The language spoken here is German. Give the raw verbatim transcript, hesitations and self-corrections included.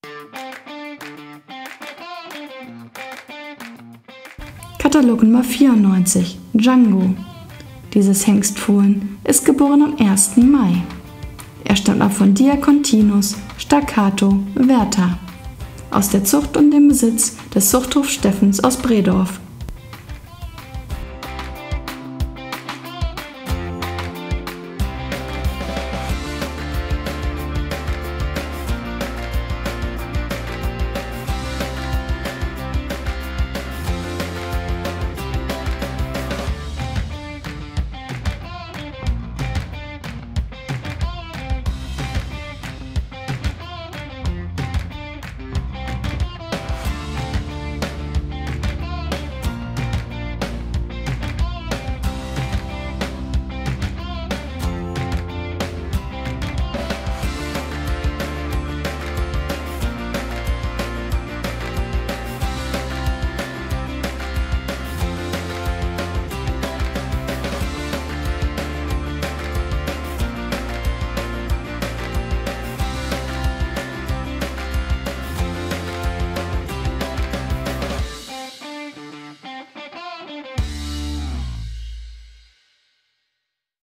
Katalog Nummer vierundneunzig, Django. Dieses Hengstfohlen ist geboren am ersten Mai. Er stammt ab von Diakontinus Staccato Werther aus der Zucht und dem Besitz des Zuchthofs Steffens aus Bredorf.